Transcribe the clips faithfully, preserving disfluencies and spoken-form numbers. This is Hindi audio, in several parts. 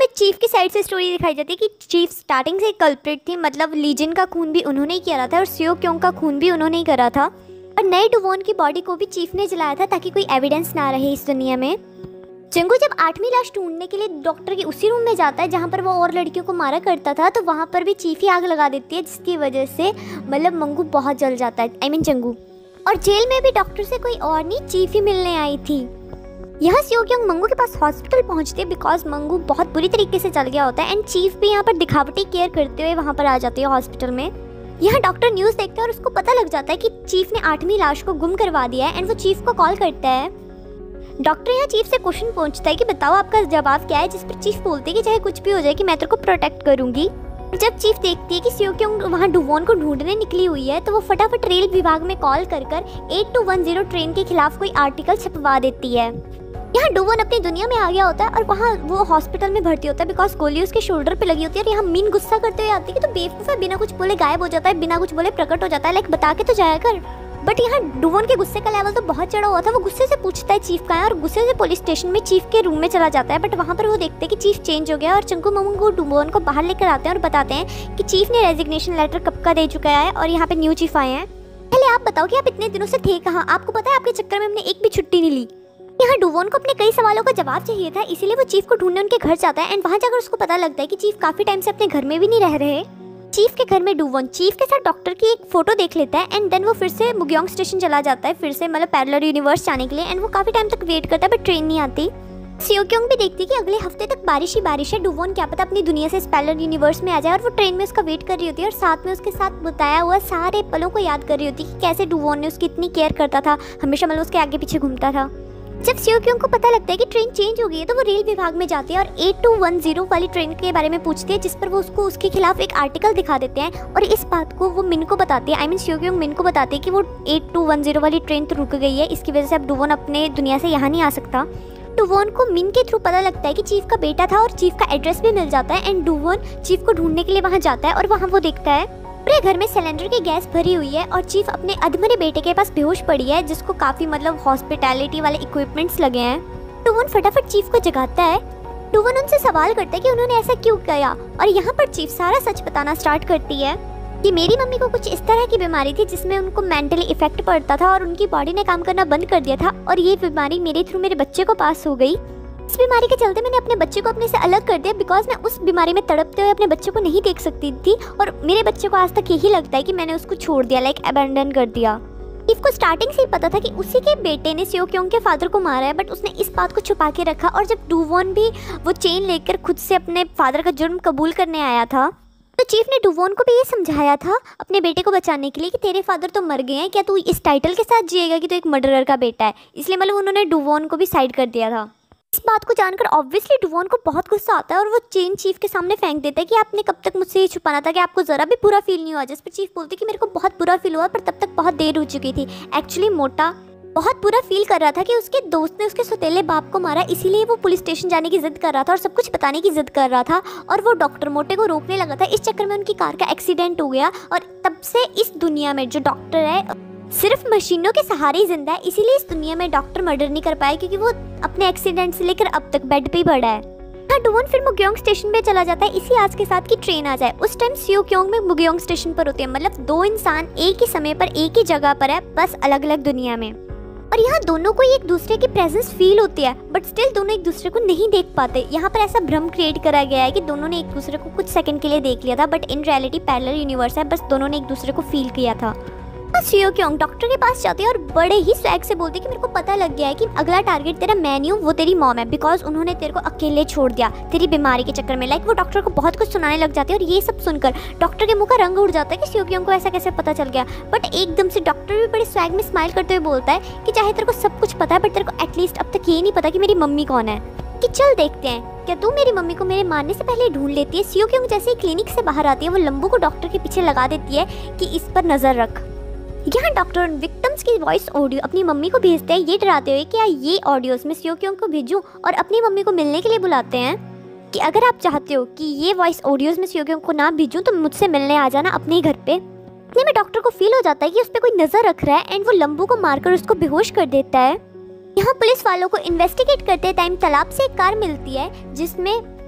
हमें चीफ की साइड से स्टोरी दिखाई जाती है कि चीफ स्टार्टिंग से कल्प्रिट थी, मतलब लीजन का खून भी उन्होंने ही किया था और सियो क्योंग का खून भी उन्होंने ही करा था। और नए डुवॉन की बॉडी को भी चीफ ने जलाया था ताकि कोई एविडेंस ना रहे इस दुनिया में। जंगू जब आठवीं लाश ढूंढने के लिए डॉक्टर के उसी रूम में जाता है जहाँ पर वो और लड़कियों को मारा करता था, तो वहाँ पर भी चीफ ही आग लगा देती है, जिसकी वजह से मतलब मंगू बहुत जल जाता है, आई मीन जंगू। और जेल में भी डॉक्टर से कोई और नहीं, चीफ ही मिलने आई थी। यहाँ सियो क्योंग मंगू के पास हॉस्पिटल पहुँचते हैं बिकॉज मंगू बहुत बुरी तरीके से चल गया होता है एंड चीफ भी यहाँ पर दिखावटी केयर करते हुए वहाँ पर आ जाती है हॉस्पिटल में। यहाँ डॉक्टर न्यूज़ देखता है और उसको पता लग जाता है कि चीफ ने आठवीं लाश को गुम करवा दिया है एंड वो चीफ को कॉल करता है। डॉक्टर यहाँ चीफ से क्वेश्चन पूछता है कि बताओ आपका जवाब क्या है, जिस पर चीफ बोलते हैं कि चाहे कुछ भी हो जाए कि मैं तेरे को प्रोटेक्ट करूंगी। जब चीफ देखती है कि सियो क्योंग वहाँ डुवॉन को ढूंढने निकली हुई है तो वो फटाफट रेल विभाग में कॉल कर कर eight two one zero train के खिलाफ कोई आर्टिकल छपवा देती है। यहाँ डुवॉन अपनी दुनिया में आ गया होता है और वहाँ वो हॉस्पिटल में भर्ती होता है बिकॉज गोली उसके शोल्डर पे लगी होती है। और यहाँ मीन गुस्सा करते हुए आती है कि तो बेवकूफ़ है, बिना कुछ बोले गायब हो जाता है, बिना कुछ बोले प्रकट हो जाता है, लाइक बता के तो जाया कर। बट यहाँ डुवॉन के गुस्से का लेवल तो बहुत चढ़ा हुआ था। वो गुस्से से पूछता है चीफ का है और गुस्से से पुलिस स्टेशन में चीफ के रूम में चला जाता है। बट वहाँ पर वो देखते हैं कि चीफ चेंज हो गया और चंकू मंगू डुवॉन को बाहर लेकर आते हैं और बताते हैं कि चीफ ने रेजिग्नेशन लेटर कब का दे चुका है और यहाँ पे न्यू चीफ आए हैं। पहले आप बताओ कि आप इतने दिनों से थे कहाँ? आपको पता है आपके चक्कर में हमने एक भी छुट्टी नहीं ली। यहाँ डुवॉन को अपने कई सवालों का जवाब चाहिए था, इसीलिए वो चीफ को ढूंढने उनके घर जाता है एंड वहाँ जाकर उसको पता लगता है कि चीफ काफी टाइम से अपने घर में भी नहीं रह रहे। चीफ के घर में डुवॉन चीफ के साथ डॉक्टर की एक फोटो देख लेता है एंड देन वो फिर से मुग्योंग स्टेशन चला जाता है, फिर से मतलब पैरेलल यूनिवर्स जाने के लिए एंड वो काफी टाइम तक वेट करता है बट ट्रेन नहीं आती। सियो क्योंग भी देखती है कि अगले हफ्ते तक बारिश ही बारिश है, डुवॉन क्या पता अपनी दुनिया से इस पैरेलल यूनिवर्स में आ जाए। और वो ट्रेन में उसका वेट कर रही होती है और साथ में उसके साथ बताया हुआ सारे पलों को याद कर रही होती है कि कैसे डुवॉन ने उसकी इतनी केयर करता था, हमेशा मतलब उसके आगे पीछे घूमता था। जब सियो क्योंग को पता लगता है कि ट्रेन चेंज हो गई है तो वो रेल विभाग में जाती है और एट टू वन जीरो वाली ट्रेन के बारे में पूछती है, जिस पर वो उसको उसके खिलाफ एक आर्टिकल दिखा देते हैं। और इस बात को वो मिन को बताती है, आई मीन सियो क्योंग मिन को बताती है कि वो एट टू वन जीरो वाली ट्रेन तो रुक गई है, इसकी वजह से अब डुवॉन अपने दुनिया से यहाँ नहीं आ सकता। डुवॉन को मिन के थ्रू पता लगता है कि चीफ का बेटा था और चीफ का एड्रेस भी मिल जाता है एंड डुवॉन चीफ को ढूंढने के लिए वहाँ जाता है और वहाँ वो देखता है पूरे घर में सिलेंडर की गैस भरी हुई है और चीफ अपने अधमरे बेटे के पास बेहोश पड़ी है, जिसको काफी मतलब हॉस्पिटैलिटी वाले इक्विपमेंट्स लगे हैं। डुवॉन फटाफट चीफ को जगाता है। डुवॉन उनसे सवाल करता है कि उन्होंने ऐसा क्यों किया और यहाँ पर चीफ सारा सच बताना स्टार्ट करती है कि मेरी मम्मी को कुछ इस तरह की बीमारी थी जिसमें उनको मेंटली इफेक्ट पड़ता था और उनकी बॉडी ने काम करना बंद कर दिया था और ये बीमारी मेरे थ्रू मेरे बच्चे को पास हो गई। इस बीमारी के चलते मैंने अपने बच्चे को अपने से अलग कर दिया बिकॉज मैं उस बीमारी में तड़पते हुए अपने बच्चे को नहीं देख सकती थी और मेरे बच्चे को आज तक यही लगता है कि मैंने उसको छोड़ दिया, लाइक अबैंडन कर दिया। चीफ को स्टार्टिंग से ही पता था कि उसी के बेटे ने सियो क्योंग के फादर को मारा है, बट उसने इस बात को छुपा के रखा। और जब डुवॉन भी वो चेन लेकर खुद से अपने फादर का जुर्म कबूल करने आया था तो चीफ ने डुवॉन को भी ये समझाया था अपने बेटे को बचाने के लिए कि तेरे फादर तो मर गए हैं, क्या तू इस टाइटल के साथ जिएगा कि तू एक मर्डरर का बेटा है। इसलिए मतलब उन्होंने डुवॉन को भी साइड कर दिया था। इस बात को जानकर ऑब्वियसली डुवॉन को बहुत गुस्सा आता है और वो चेन चीफ के सामने फेंक देता है कि आपने कब तक मुझसे ये छुपाना था कि आपको ज़रा भी बुरा फील नहीं हुआ। जिस पर चीफ बोलती कि मेरे को बहुत बुरा फील हुआ पर तब तक बहुत देर हो चुकी थी। एक्चुअली मोटा बहुत बुरा फील कर रहा था कि उसके दोस्त ने उसके सौतेले बाप को मारा, इसीलिए वो पुलिस स्टेशन जाने की जिद कर रहा था और सब कुछ बताने की जिद कर रहा था और वो डॉक्टर मोटे को रोकने लगा था। इस चक्कर में उनकी कार का एक्सीडेंट हो गया और तब से इस दुनिया में जो डॉक्टर है सिर्फ मशीनों के सहारे ही जिंदा है, इसीलिए इस दुनिया में डॉक्टर मर्डर नहीं कर पाए क्योंकि वो अपने एक्सीडेंट से लेकर अब तक बेड पे ही पड़ा है। हाँ, डुवॉन फिर मुग्योंग स्टेशन पे चला जाता है इसी आज के साथ कि ट्रेन आ जाए। उस टाइम सियो क्योंग में मुग्योंग स्टेशन पर होते हैं, मतलब दो इंसान एक ही समय पर एक ही जगह पर है, बस अलग अलग दुनिया में। और यहाँ दोनों को एक दूसरे की प्रेजेंस फील होती है बट स्टिल दोनों एक दूसरे को नहीं देख पाते। यहाँ पर ऐसा भ्रम क्रिएट करा गया है कि दोनों ने एक दूसरे को कुछ सेकंड के लिए देख लिया था but in reality parallel universe है, बस दोनों ने एक दूसरे को फील किया था। सियो क्योंग डॉक्टर के पास जाती है और बड़े ही स्वैग से बोलती है कि मेरे को पता लग गया है कि अगला टारगेट तेरा मैं नहीं हूँ, वो तेरी मॉम है बिकॉज उन्होंने तेरे को अकेले छोड़ दिया तेरी बीमारी के चक्कर में। लाइक वो डॉक्टर को बहुत कुछ सुनाने लग जाती है और ये सब सुनकर डॉक्टर के मुंह का रंग उड़ जाता है कि सियो क्योंग को ऐसा कैसे पता चल गया। बट एकदम से डॉक्टर भी बड़े स्वैग में स्माइल करते हुए बोलता है कि चाहे तेरे को सब कुछ पता है बट तेरे को एटलीस्ट अब तक ये नहीं पता कि मेरी मम्मी कौन है, कि चल देखते हैं क्या तू मेरी मम्मी को मेरे मारने से पहले ढूंढ लेती है। सियो क्योंग जैसे ही क्लिनिक से बाहर आती है वो लंबू को डॉक्टर के पीछे लगा देती है कि इस पर नजर रख। यहाँ डॉक्टर विक्टिम्स की वॉइस ऑडियो अपनी मम्मी को भेजते हैं ये डराते हुए कि ये ऑडियोस में सियो क्योंग को भेजूं और अपनी मम्मी को मिलने के लिए बुलाते हैं कि अगर आप चाहते हो कि ये वॉइस ऑडियोस में सियो क्योंग को ना भेजूं तो मुझसे मिलने आ जाना अपने ही घर पे। इतने में डॉक्टर को फील हो जाता है कि उस पर कोई नजर रख रहा है एंड वो लंबू को मारकर उसको बेहोश कर देता है। यहाँ पुलिस वालों को इन्वेस्टिगेट करते टाइम तालाब से एक कार मिलती है जिसमें उस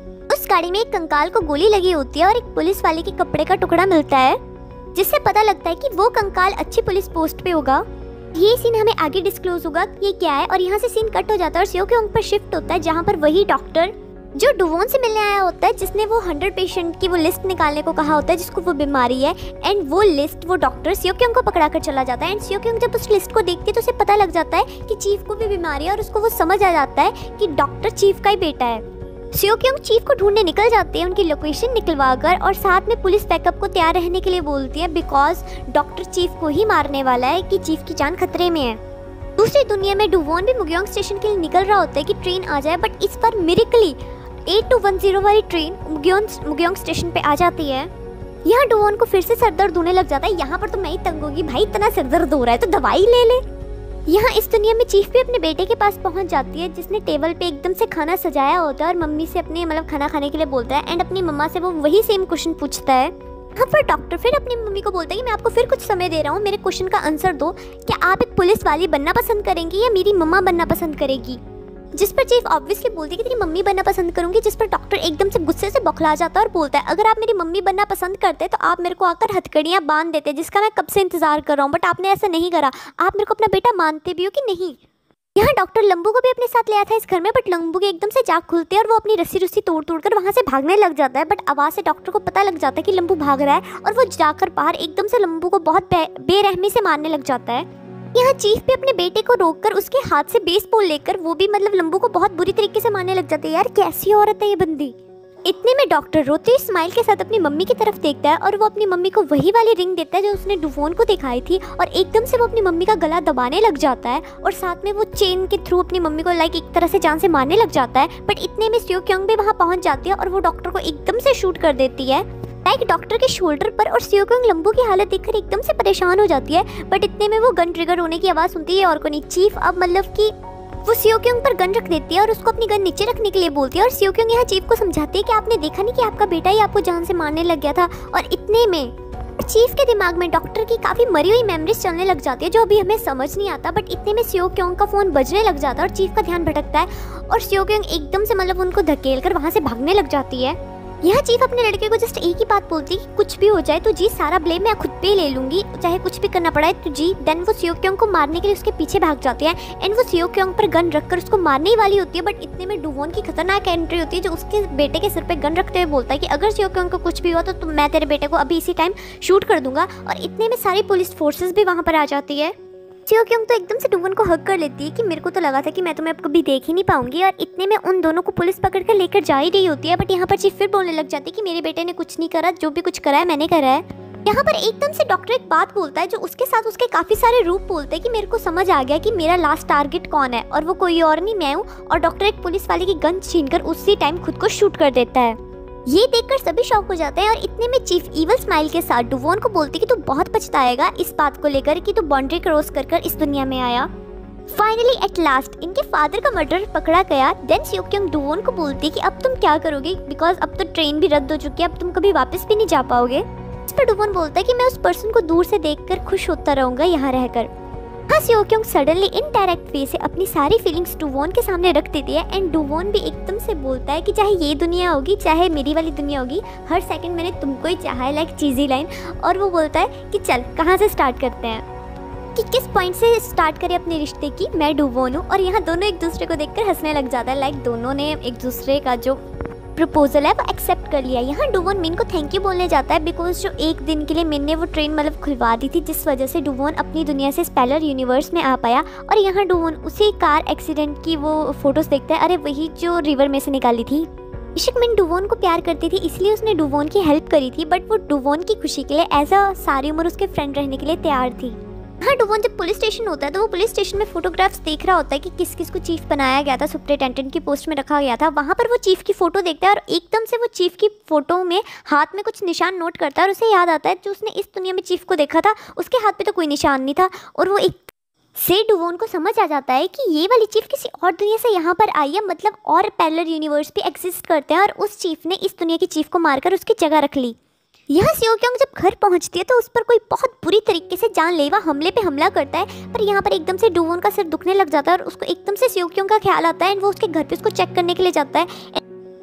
उस गाड़ी में एक कंकाल को गोली लगी होती है और एक पुलिस वाले के कपड़े का टुकड़ा मिलता है, जिससे पता लगता है कि वो कंकाल अच्छी पुलिस पोस्ट पे होगा। ये सीन हमें आगे डिस्क्लोज होगा कि ये क्या है, और यहाँ से सीन कट हो जाता है और सियो क्योंग पर शिफ्ट होता है, जहाँ पर वही डॉक्टर जो डुवोन से मिलने आया होता है, जिसने वो हंड्रेड पेशेंट की वो लिस्ट निकालने को कहा होता है जिसको वो बीमारी है, एंड वो लिस्ट वो डॉक्टर सियो क्योंग को पकड़ा कर चला जाता है। एंड सियो क्योंग जब उस लिस्ट को देखती है तो उसे पता लग जाता है कि चीफ को भी बीमारी है, और उसको वो समझ आ जाता है कि डॉक्टर चीफ का ही बेटा है। सियो क्योंग चीफ को ढूंढने निकल जाते हैं, उनकी लोकेशन निकलवा कर, और साथ में पुलिस बैकअप को तैयार रहने के लिए बोलती है, बिकॉज डॉक्टर चीफ को ही मारने वाला है कि चीफ की जान खतरे में है। दूसरी दुनिया में डुवोन भी मुग्योंग स्टेशन के लिए निकल रहा होता है कि ट्रेन आ जाए, बट इस बार miraculously eight two one zero वाली ट्रेन मुग्योंग मुग्योंग स्टेशन पे आ जाती है। यहाँ डुवोन को फिर से सरदर्द होने लग जाता है। यहाँ पर तो मैं ही तंग होगी, भाई इतना सरदर्द हो रहा है तो दवाई ले ले। यहाँ इस दुनिया में चीफ भी अपने बेटे के पास पहुंच जाती है, जिसने टेबल पे एकदम से खाना सजाया होता है और मम्मी से अपने मतलब खाना खाने के लिए बोलता है, एंड अपनी मम्मा से वो वही सेम क्वेश्चन पूछता है। यहाँ पर डॉक्टर फिर अपनी मम्मी को बोलता है कि मैं आपको फिर कुछ समय दे रहा हूँ, मेरे क्वेश्चन का आंसर दो, क्या आप एक पुलिस वाली बनना पसंद करेंगी या मेरी मम्मा बनना पसंद करेगी। जिस पर चीफ ऑब्वियसली बोलती है कि तेरी मम्मी बनना पसंद करूंगी, जिस पर डॉक्टर एकदम से गुस्से से बौखला जाता है और बोलता है, अगर आप मेरी मम्मी बनना पसंद करते तो आप मेरे को आकर हथकड़ियाँ बांध देते, जिसका मैं कब से इंतजार कर रहा हूँ, बट आपने ऐसा नहीं करा। आप मेरे को अपना बेटा मानते भी हो कि नहीं। यहाँ डॉक्टर लंबू को भी अपने साथ ले आया था इस घर में, बट लंबू के एकदम से जाग खुलते हैं और वो अपनी रस्सी रुस्सी तोड़ तोड़ कर वहाँ से भागने लग जाता है, बट आवाज़ से डॉक्टर को पता लग जाता है कि लंबू भाग रहा है, और वो जाकर बाहर एकदम से लंबू को बहुत बेरहमी से मारने लग जाता है। यहाँ चीफ भी अपने बेटे को रोककर उसके हाथ से बेसबॉल लेकर वो भी मतलब लंबू को बहुत बुरी तरीके से मारने लग जाते हैं। यार कैसी औरत है ये बंदी। इतने में डॉक्टर रोते हुए स्माइल के साथ अपनी मम्मी की तरफ देखता है, और वो अपनी मम्मी को वही वाली रिंग देता है जो उसने डुवोन को दिखाई थी, और एकदम से वो अपनी मम्मी का गला दबाने लग जाता है, और साथ में वो चेन के थ्रू अपनी मम्मी को लाइक एक तरह से जान से मारने लग जाता है। बट इतने में सियो क्योंग भी वहाँ पहुँच जाती है और वो डॉक्टर को एकदम से शूट कर देती है लाइक डॉक्टर के शोल्डर पर, और सियो क्योंग लंबू की हालत देखकर एकदम से परेशान हो जाती है। बट इतने में वो गन ट्रिगर होने की आवाज़ सुनती है, और को नहीं चीफ अब मतलब कि वो सियो क्योंग पर गन रख देती है और उसको अपनी गन नीचे रखने के लिए बोलती है, और सियो क्योंग यहाँ चीफ को समझाती है कि आपने देखा नहीं कि आपका बेटा ही आपको जान से मारने लग गया था। और इतने में चीफ के दिमाग में डॉक्टर की काफी मरी हुई मेमोरीज चलने लग जाती है, जो अभी हमें समझ नहीं आता। बट इतने में सियो क्योंग का फोन बजने लग जाता है और चीफ का ध्यान भटकता है, और सियो क्योंग एकदम से मतलब उनको धकेल कर वहाँ से भागने लग जाती है। यहाँ चीफ अपने लड़के को जस्ट एक ही बात बोलती है कि कुछ भी हो जाए तो जी सारा ब्लेम मैं खुद पे ले लूंगी, चाहे कुछ भी करना पड़ा है तो जी। देन वो सियो क्योंग को मारने के लिए उसके पीछे भाग जाती है, एंड वो सियो क्योंग पर गन रखकर उसको मारने ही वाली होती है। बट इतने में डुवोन की खतरनाक एंट्री होती है, जो उसके बेटे के सिर पे गन रखते हुए बोलता है कि अगर सियो क्योंग को कुछ भी हुआ तो, तो मैं तेरे बेटे को अभी इसी टाइम शूट कर दूंगा। और इतने में सारी पुलिस फोर्सेस भी वहाँ पर आ जाती है। सियो क्योंग तो एकदम से डुवोन को हग कर लेती है कि मेरे को तो लगा था कि मैं तुम्हें अब कभी देख ही नहीं पाऊंगी, और इतने में उन दोनों को पुलिस पकड़ कर लेकर जा ही रही होती है। बट यहाँ पर चीफ फिर बोलने लग जाती है कि मेरे बेटे ने कुछ नहीं करा, जो भी कुछ करा है मैंने करा है। यहाँ पर एकदम से डॉक्टर एक बात बोलता है जो उसके साथ उसके काफी सारे रूप बोलते हैं कि मेरे को समझ आ गया कि मेरा लास्ट टारगेट कौन है, और वो कोई और नहीं मैं हूँ। और डॉक्टर एक पुलिस वाले की गन छीनकर उसी टाइम खुद को शूट कर देता है। ये देखकर सभी शॉक हो जाते हैं, और इतने में चीफ इवल स्माइल के साथ डुवोन को बोलती कि तू बहुत पछताएगा इस बात को लेकर कि तू बाउंड्री क्रॉस कर कर इस दुनिया में आया। फाइनली एट लास्ट इनके फादर का मर्डर पकड़ा गया। देन सियो क्योंग डुवोन को बोलती कि अब तुम क्या करोगे, बिकॉज अब तो ट्रेन भी रद्द हो चुकी है, अब तुम कभी वापस भी नहीं जा पाओगे। इस पर डुवोन बोलता है कि मैं उस पर्सन को दूर से देखकर खुश होता रहूंगा यहाँ रहकर। हाँ सियो क्योंग सडनली इनडायरेक्ट वे से अपनी सारी फीलिंग्स डुवोन के सामने रख देती है, एंड डुवोन भी एकदम से बोलता है कि चाहे ये दुनिया होगी चाहे मेरी वाली दुनिया होगी, हर सेकंड मैंने तुमको ही चाहा है, लाइक चीजी लाइन। और वो बोलता है कि चल कहाँ से स्टार्ट करते हैं, कि किस पॉइंट से स्टार्ट करें अपने रिश्ते की, मैं डुवोन हूँ। और यहाँ दोनों एक दूसरे को देखकर हंसने लग जाता है, लाइक दोनों ने एक दूसरे का जो प्रपोजल है वो एक्सेप्ट कर लिया। यहाँ डुवोन मिन को थैंक यू बोलने जाता है, बिकॉज जो एक दिन के लिए मिन ने वो ट्रेन मतलब खुलवा दी थी, जिस वजह से डुवोन अपनी दुनिया से स्पेलर यूनिवर्स में आ पाया। और यहाँ डुवोन उसी कार एक्सीडेंट की वो फोटोज देखता है, अरे वही जो रिवर में से निकाली थी। इशिक मिन डुवोन को प्यार करती थी, इसलिए उसने डुवोन की हेल्प करी थी, बट वो डुवोन की खुशी के लिए एज अ सारी उम्र उसके फ्रेंड रहने के लिए तैयार थी। हाँ डुवोन जब पुलिस स्टेशन होता है तो वो पुलिस स्टेशन में फोटोग्राफ्स देख रहा होता है कि किस किस को चीफ बनाया गया था, सुपरिटेंडेंट की पोस्ट में रखा गया था। वहाँ पर वो चीफ की फोटो देखता है, और एकदम से वो चीफ की फोटो में हाथ में कुछ निशान नोट करता है, और उसे याद आता है जो उसने इस दुनिया में चीफ को देखा था उसके हाथ पे तो कोई निशान नहीं था। और वो एक से डुवोन को समझ आ जाता है कि ये वाली चीफ किसी और दुनिया से यहाँ पर आई है, मतलब और पैरेलल यूनिवर्स भी एग्जिस्ट करते हैं, और उस चीफ ने इस दुनिया की चीफ को मारकर उसकी जगह रख ली। यहाँ सियो क्योंग जब घर पहुँचती है तो उस पर कोई बहुत बुरी तरीके से जानलेवा हमले पे हमला करता है, पर यहाँ पर एकदम से डुवोन का सिर दुखने लग जाता है, और उसको एकदम से सियो क्योंग का ख्याल आता है, एंड वो उसके घर पे उसको चेक करने के लिए जाता है। एंड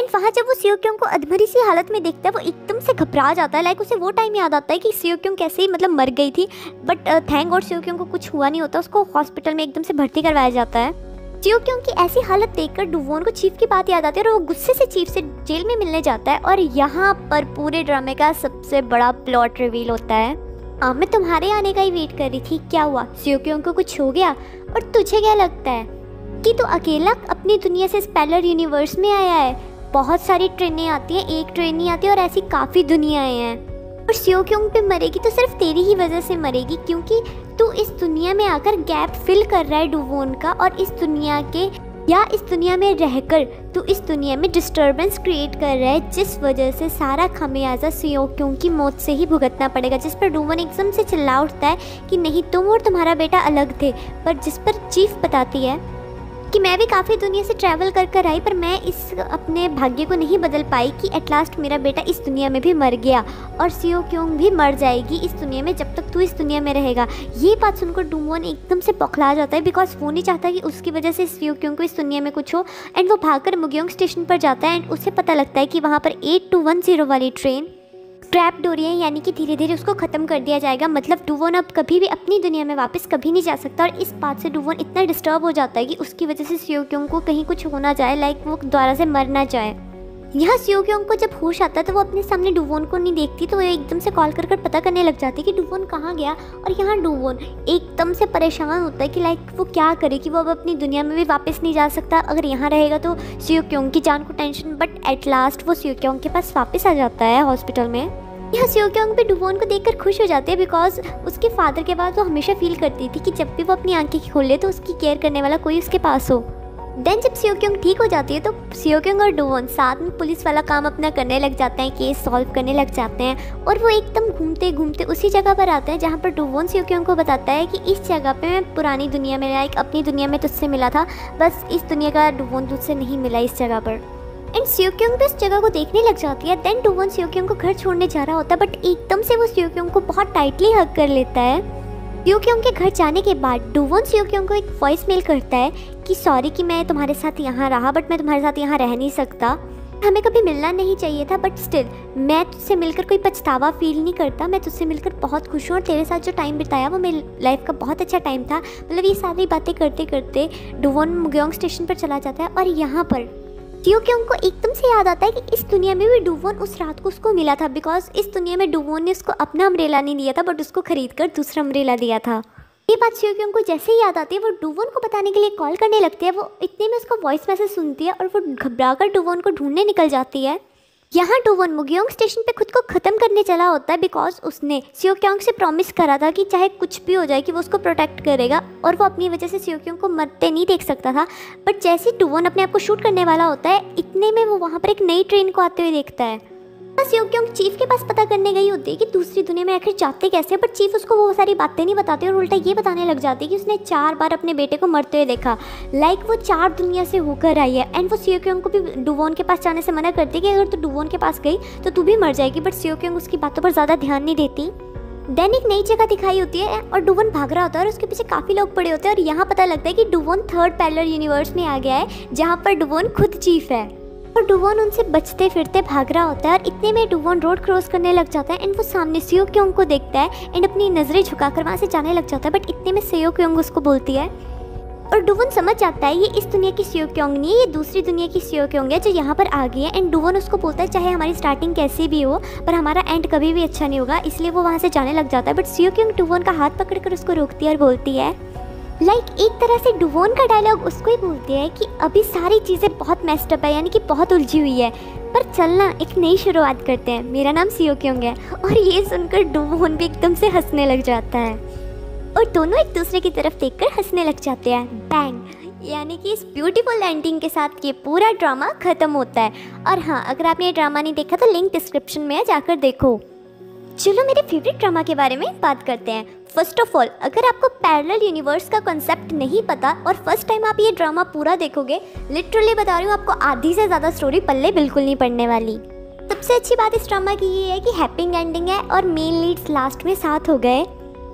एंड वहाँ जब वो सियोक्योंग को अधमरी सी हालत में देखता है वो एकदम से घबरा जाता है। लाइक उसे वो टाइम याद आता है कि सियोक्योंग कैसे ही मतलब मर गई थी, बट थैंक गॉड सियोक्योंग को कुछ हुआ नहीं होता। उसको हॉस्पिटल में एकदम से भर्ती करवाया जाता है। सियोक्योंग की ऐसी हालत देखकर डुवोन को चीफ की बात याद आती है और वो गुस्से से चीफ से जेल में मिलने जाता है। और यहाँ पर पूरे ड्रामे का सबसे बड़ा प्लॉट रिवील होता है। आ, मैं तुम्हारे आने का ही वेट कर रही थी, क्या हुआ? सियोक्योंग को कुछ हो गया? और तुझे क्या लगता है कि तू अकेला अपनी दुनिया से इस पैरेलल यूनिवर्स में आया है? बहुत सारी ट्रेनें आती हैं, एक ट्रेन नहीं आती और ऐसी काफ़ी दुनियाएं हैं। और सियोक्योंग पे मरेगी तो सिर्फ तेरी ही वजह से मरेगी, क्योंकि तू इस दुनिया में आकर गैप फिल कर रहा है डुवोन का, और इस दुनिया के या इस दुनिया में रहकर तू इस दुनिया में डिस्टर्बेंस क्रिएट कर रहा है, जिस वजह से सारा खमियाजा सियोक्योंग की मौत से ही भुगतना पड़ेगा। जिस पर डुवोन एकदम से चिल्ला उठता है कि नहीं, तुम और तुम्हारा बेटा अलग थे। पर जिस पर चीफ बताती है कि मैं भी काफ़ी दुनिया से ट्रैवल कर कर आई, पर मैं इस अपने भाग्य को नहीं बदल पाई कि एट लास्ट मेरा बेटा इस दुनिया में भी मर गया और सियोक्योंग भी मर जाएगी इस दुनिया में जब तक तू इस दुनिया में रहेगा। ये बात सुनकर डुवोन एकदम से बौखला जाता है, बिकॉज वो नहीं चाहता कि उसकी वजह से सियोक्योंग को इस दुनिया में कुछ हो। एंड वो भागकर मुग्योंग स्टेशन पर जाता है एंड उसे पता लगता है कि वहाँ पर एट टू वन जीरो वाली ट्रेन स्क्रैप्ड हो रही है, यानी कि धीरे धीरे उसको ख़त्म कर दिया जाएगा। मतलब डुवोन अब कभी भी अपनी दुनिया में वापस कभी नहीं जा सकता। और इस बात से डुवोन इतना डिस्टर्ब हो जाता है कि उसकी वजह से सियोक्योंग को कहीं कुछ हो ना जाए, लाइक वो दोबारा से मर ना जाए। यहाँ सियोक्योंग को जब होश आता है तो वो अपने सामने डुवोन को नहीं देखती, तो वो एकदम से कॉल कर कर पता करने लग जाती है कि डुवोन कहाँ गया। और यहाँ डुवोन एकदम से परेशान होता है कि लाइक वो क्या करे, कि वो अब अपनी दुनिया में भी वापस नहीं जा सकता। अगर यहाँ रहेगा तो सियोक्योंग की जान को टेंशन। बट एट लास्ट वो सियोक्योंग के पास वापस आ जाता है हॉस्पिटल में। यहाँ सियोक्योंग भी डुवोन को देखकर खुश हो जाती है, बिकॉज उसके फादर के बाद वो हमेशा फील करती थी कि जब भी वो अपनी आंखें खोले तो उसकी केयर करने वाला कोई उसके पास हो। देन जब सियोक्योंग ठीक हो जाती है तो सियोक्योंग और डुवोन साथ में पुलिस वाला काम अपना करने लग जाते हैं, केस सॉल्व करने लग जाते हैं। और वो एकदम घूमते घूमते उसी जगह पर आते हैं जहाँ पर डुवोन सियोक्योंग को बताता है कि इस जगह पे मैं पुरानी दुनिया में लाइक अपनी दुनिया में तुझसे मिला था, बस इस दुनिया का डुवोन तुझसे नहीं मिला इस जगह पर। एंड सियोक्योंग भी इस जगह को देखने लग जाती है। देन डुवोन सियोक्योंग को घर छोड़ने जा रहा होता है, बट एकदम से वो सियोक्योंग को बहुत टाइटली हग कर लेता है। सियोक्योंग के घर जाने के बाद डुवोन सियोक्योंग को एक वॉइस मेल करता है कि सॉरी कि मैं तुम्हारे साथ यहाँ रहा, बट मैं तुम्हारे साथ यहाँ रह नहीं सकता। हमें कभी मिलना नहीं चाहिए था, बट स्टिल मैं तुझसे मिलकर कोई पछतावा फील नहीं करता। मैं तुझसे मिलकर बहुत खुश हूँ और तेरे साथ जो टाइम बिताया वो मेरी लाइफ का बहुत अच्छा टाइम था। मतलब ये सारी बातें करते करते डुवोन मुग्योंग स्टेशन पर चला जाता है। और यहाँ पर सियोक्योंग को एकदम से याद आता है कि इस दुनिया में भी डुवोन उस रात को उसको मिला था, बिकॉज इस दुनिया में डुवोन ने उसको अपना अम्ब्रेला नहीं दिया था, बट उसको खरीद कर दूसरा अम्ब्रेला दिया था। ये बात सियोक्योंग को जैसे ही याद आती है वो डुवोन को बताने के लिए कॉल करने लगती है। वो इतने में उसका वॉइस मैसेज सुनती है और वो घबराकर डुवोन को ढूंढने निकल जाती है। यहाँ डुवोन मुग्योंग स्टेशन पे खुद को ख़त्म करने चला होता है, बिकॉज उसने सियोक्योंग से प्रॉमिस करा था कि चाहे कुछ भी हो जाए कि वो उसको प्रोटेक्ट करेगा, और वो अपनी वजह से सियोक्योंग को मरते नहीं देख सकता था। बट जैसे डुवोन अपने आप को शूट करने वाला होता है, इतने में वो वहाँ पर एक नई ट्रेन को आते हुए देखता है। सियोक्योंग चीफ के पास पता करने गई होती है कि दूसरी दुनिया में आखिर जाते कैसे, बट चीफ उसको वो सारी बातें नहीं बताते और उल्टा ये बताने लग जाती है कि उसने चार बार अपने बेटे को मरते हुए देखा, लाइक वो चार दुनिया से होकर आई है। एंड वो सियोक्योंग को भी डुवोन के पास जाने से मना करती है कि अगर तू डुवोन के पास गई तो तू भी मर जाएगी, बट सियोक्योंग उसकी बातों पर ज़्यादा ध्यान नहीं देती। देन एक नई जगह दिखाई होती है और डुवोन भाग रहा होता है और उसके पीछे काफ़ी लोग पड़े होते हैं। और यहाँ पता लगता है कि डुवोन थर्ड पैरेलल यूनिवर्स में आ गया है, जहाँ पर डुवोन खुद चीफ है और डुवोन उनसे बचते फिरते भाग रहा होता है। और इतने में डुवोन रोड क्रॉस करने लग जाता है एंड वो सामने सियोक्योंग को देखता है एंड अपनी नज़रें झुकाकर वहाँ से जाने लग जाता है। बट इतने में सियोक्योंग उसको बोलती है और डुवोन समझ जाता है ये इस दुनिया की सियोक्योंग नहीं है, ये दूसरी दुनिया की सियोक्योंग है जो यहाँ पर आ गई है। एंड डुवोन उसको बोलता है चाहे हमारी स्टार्टिंग कैसी भी हो पर हमारा एंड कभी भी अच्छा नहीं होगा, इसलिए वो वहाँ से जाने लग जाता है। बट सियोक्योंग डुवोन का हाथ पकड़कर उसको रोकती है और बोलती है, लाइक like, एक तरह से डुवोन का डायलॉग उसको ही बोलती है कि अभी सारी चीज़ें बहुत मेस्ड अप है, यानी कि बहुत उलझी हुई है, पर चलना एक नई शुरुआत करते हैं, मेरा नाम सियोक्योंग है। और ये सुनकर डुवोन भी एकदम से हंसने लग जाता है और दोनों एक दूसरे की तरफ देखकर हंसने लग जाते हैं। बैंग, यानी कि इस ब्यूटीफुल एंडिंग के साथ ये पूरा ड्रामा ख़त्म होता है। और हाँ, अगर आपने ये ड्रामा नहीं देखा तो लिंक डिस्क्रिप्शन में है, जाकर देखो। चलो मेरे फेवरेट ड्रामा के बारे में बात करते हैं। फर्स्ट ऑफ ऑल, अगर आपको पैरेलल यूनिवर्स का कॉन्सेप्ट नहीं पता और फर्स्ट टाइम आप ये ड्रामा पूरा देखोगे, लिटरली बता रही हूँ आपको आधी से ज़्यादा स्टोरी पल्ले बिल्कुल नहीं पड़ने वाली। सबसे अच्छी बात इस ड्रामा की ये है कि हैप्पी एंडिंग है और मेन लीड्स लास्ट में साथ हो गए।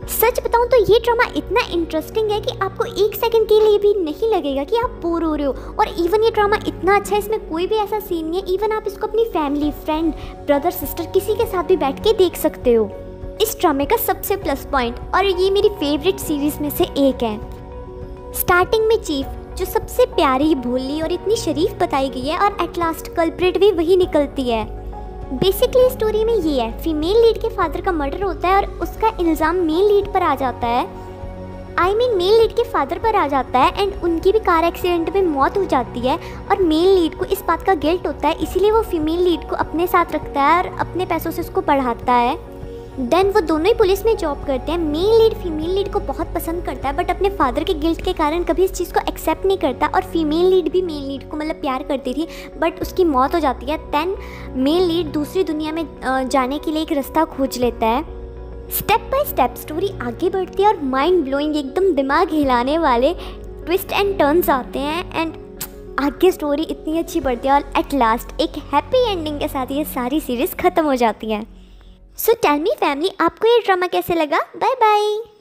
सच बताऊं तो ये ड्रामा इतना इंटरेस्टिंग है कि आपको एक सेकंड के लिए भी नहीं लगेगा कि आप बोर हो रहे हो। और इवन ये ड्रामा इतना अच्छा है, इसमें कोई भी ऐसा सीन नहीं है, इवन आप इसको अपनी फैमिली, फ्रेंड, ब्रदर, सिस्टर किसी के साथ भी बैठ के देख सकते हो। इस ड्रामे का सबसे प्लस पॉइंट, और ये मेरी फेवरेट सीरीज में से एक है, स्टार्टिंग में चीफ जो सबसे प्यारी, भोली और इतनी शरीफ बताई गई है, और एट लास्ट कल्प्रिट भी वही निकलती है। बेसिकली स्टोरी में ये है, फीमेल लीड के फादर का मर्डर होता है और उसका इल्ज़ाम मेल लीड पर आ जाता है, आई मीन मेल लीड के फादर पर आ जाता है, एंड उनकी भी कार एक्सीडेंट में मौत हो जाती है। और मेल लीड को इस बात का गिल्ट होता है, इसीलिए वो फीमेल लीड को अपने साथ रखता है और अपने पैसों से उसको पढ़ाता है। देन वो दोनों ही पुलिस में जॉब करते हैं। मेल लीड फीमेल लीड को बहुत पसंद करता है, बट अपने फादर के गिल्ट के कारण कभी इस चीज़ को एक्सेप्ट नहीं करता। और फीमेल लीड भी मेल लीड को मतलब प्यार करती थी, बट उसकी मौत हो जाती है। देन मेल लीड दूसरी दुनिया में जाने के लिए एक रास्ता खोज लेता है। स्टेप बाय स्टेप स्टोरी आगे बढ़ती है और माइंड ब्लोइंग, एकदम दिमाग हिलाने वाले ट्विस्ट एंड टर्न्स आते हैं, एंड आगे स्टोरी इतनी अच्छी बढ़ती है और एट लास्ट एक हैप्पी एंडिंग के साथ ये सारी सीरीज़ ख़त्म हो जाती है। सो टेल मी फैमिली, आपको ये ड्रामा कैसे लगा? Bye bye.